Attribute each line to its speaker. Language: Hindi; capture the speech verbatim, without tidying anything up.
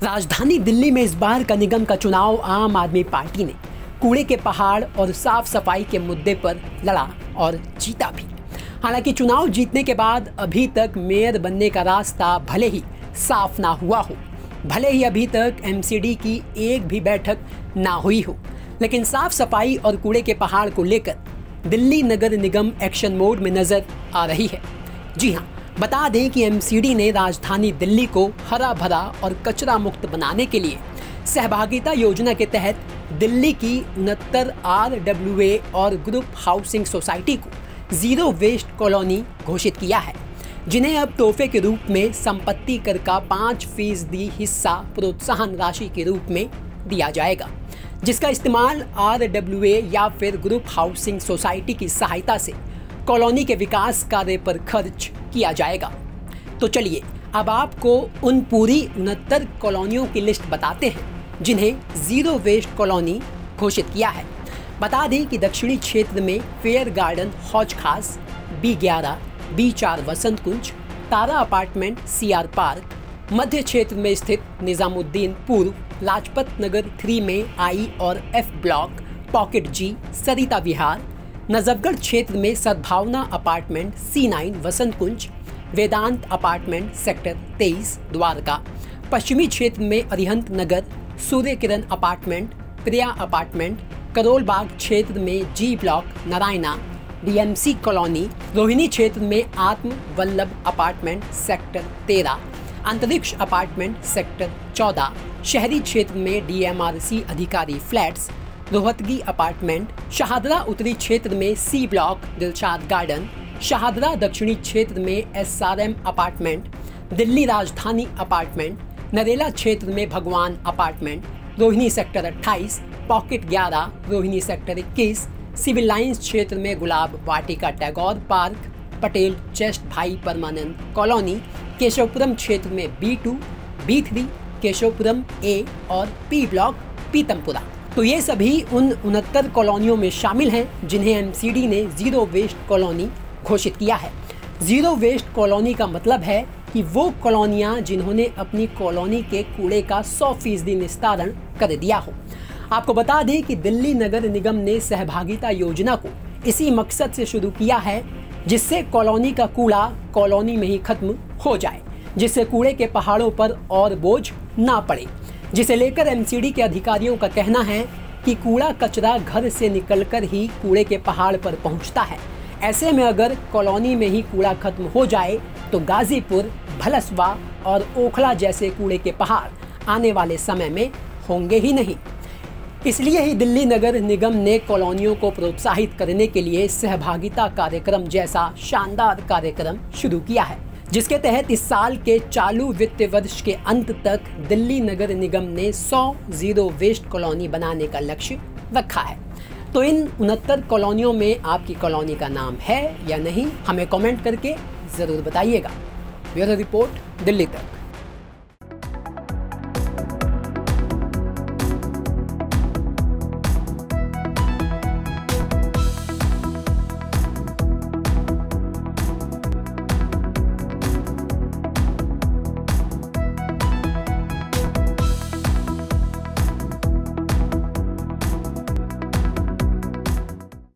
Speaker 1: राजधानी दिल्ली में इस बार का निगम का चुनाव आम आदमी पार्टी ने कूड़े के पहाड़ और साफ सफाई के मुद्दे पर लड़ा और जीता भी। हालांकि चुनाव जीतने के बाद अभी तक मेयर बनने का रास्ता भले ही साफ ना हुआ हो, भले ही अभी तक एमसीडी की एक भी बैठक ना हुई हो, लेकिन साफ सफाई और कूड़े के पहाड़ को लेकर दिल्ली नगर निगम एक्शन मोड में नजर आ रही है। जी हाँ, बता दें कि एमसीडी ने राजधानी दिल्ली को हरा भरा और कचरा मुक्त बनाने के लिए सहभागिता योजना के तहत दिल्ली की उनहत्तर आर डब्ल्यू ए और ग्रुप हाउसिंग सोसाइटी को जीरो वेस्ट कॉलोनी घोषित किया है, जिन्हें अब तोहफे के रूप में संपत्ति कर का पाँच फीसदी हिस्सा प्रोत्साहन राशि के रूप में दिया जाएगा, जिसका इस्तेमाल आर डब्ल्यू ए या फिर ग्रुप हाउसिंग सोसाइटी की सहायता से कॉलोनी के विकास कार्य पर खर्च किया जाएगा। तो चलिए अब आपको उन पूरी उनहत्तर कॉलोनियों की लिस्ट बताते हैं जिन्हें जीरो वेस्ट कॉलोनी घोषित किया है। बता दें कि दक्षिणी क्षेत्र में फेयर गार्डन हौज खास, बी ग्यारह, बी चार Vasant Kunj, Tara apartment, C R park, मध्य क्षेत्र में स्थित निजामुद्दीन पूर्व, लाजपत नगर थ्री में आई और F block, pocket G, Sarita Vihar, Najafgarh क्षेत्र में Sadbhavna apartment, C nine Vasant Kunj, Vedant apartment sector तेईस द्वारका, पश्चिमी क्षेत्र में अरिहंत नगर, सूर्य किरण अपार्टमेंट, प्रिया अपार्टमेंट, करोल बाग क्षेत्र में G block, Naraina, DMC colony, Rohini क्षेत्र में आत्म वल्लभ अपार्टमेंट सेक्टर तेरह, अंतरिक्ष अपार्टमेंट सेक्टर चौदह, शहरी क्षेत्र में डीएमआरसी अधिकारी फ्लैट्स, रोहतगी अपार्टमेंट, शाहदरा उत्तरी क्षेत्र में C block, Dilshad garden, Shahdara दक्षिणी क्षेत्र में एसआरएम अपार्टमेंट, दिल्ली राजधानी अपार्टमेंट, नरेला क्षेत्र में भगवान अपार्टमेंट, रोहिणी सेक्टर अट्ठाईस, पॉकेट ग्यारह, रोहिणी सेक्टर इक्कीस, सिविल लाइंस क्षेत्र में Gulab Vatika Tagore park, Patel chest Bhai Parmanand colony, Keshavpuram क्षेत्र में B two, B three, Keshavpuram A और पी ब्लॉक पीतमपुरा। तो ये सभी उन उनहत्तर कॉलोनियों में शामिल हैं जिन्हें एमसीडी ने जीरो वेस्ट कॉलोनी घोषित किया है। जीरो वेस्ट कॉलोनी का मतलब है कि वो कॉलोनियाँ जिन्होंने अपनी कॉलोनी के कूड़े का सौ फीसदी निस्तारण कर दिया हो। आपको बता दें कि दिल्ली नगर निगम ने सहभागिता योजना को इसी मकसद से शुरू किया है, जिससे कॉलोनी का कूड़ा कॉलोनी में ही खत्म हो जाए, जिससे कूड़े के पहाड़ों पर और बोझ ना पड़े, जिसे लेकर एमसीडी के अधिकारियों का कहना है कि कूड़ा कचरा घर से निकलकर ही कूड़े के पहाड़ पर पहुंचता है। ऐसे में अगर कॉलोनी में ही कूड़ा खत्म हो जाए तो गाजीपुर, भलसवा और ओखला जैसे कूड़े के पहाड़ आने वाले समय में होंगे ही नहीं। इसलिए ही दिल्ली नगर निगम ने कॉलोनियों को प्रोत्साहित करने के लिए सहभागिता कार्यक्रम जैसा शानदार कार्यक्रम शुरू किया है, जिसके तहत इस साल के चालू वित्त वर्ष के अंत तक दिल्ली नगर निगम ने सौ जीरो वेस्ट कॉलोनी बनाने का लक्ष्य रखा है। तो इन उनहत्तर कॉलोनियों में आपकी कॉलोनी का नाम है या नहीं, हमें कमेंट करके ज़रूर बताइएगा। ब्यूरो रिपोर्ट, दिल्ली तक।